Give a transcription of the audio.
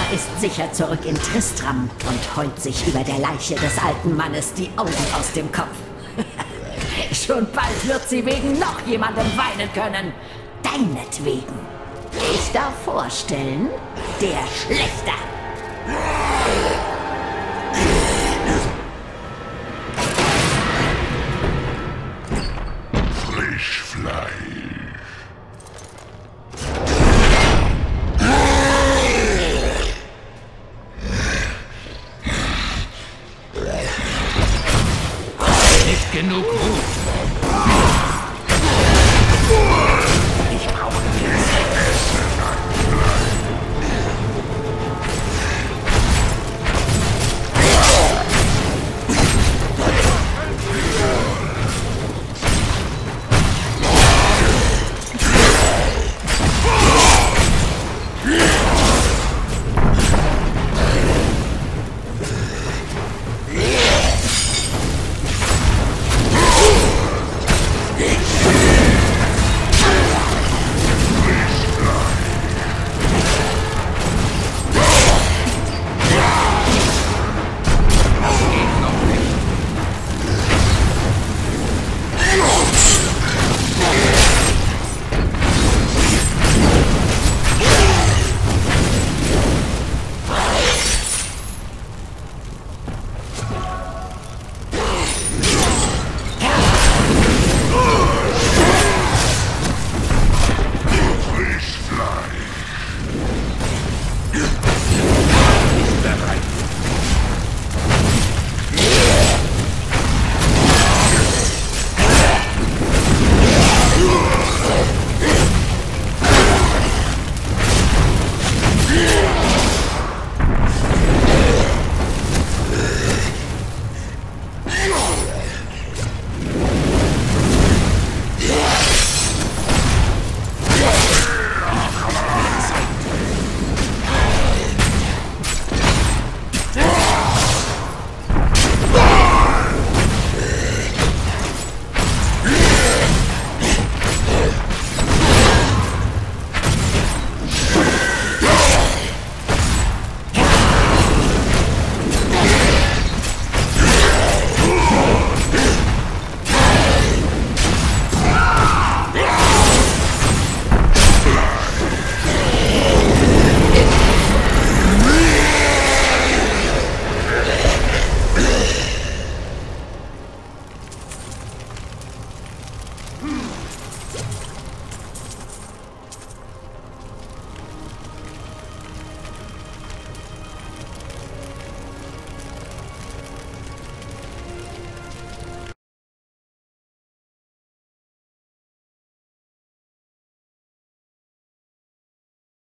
ist sicher zurück in Tristram und heult sich über der Leiche des alten Mannes die Augen aus dem Kopf. Schon bald wird sie wegen noch jemandem weinen können. Deinetwegen. Ich darf vorstellen, der Schlechter. Frischfleisch. Nicht genug Ruhe.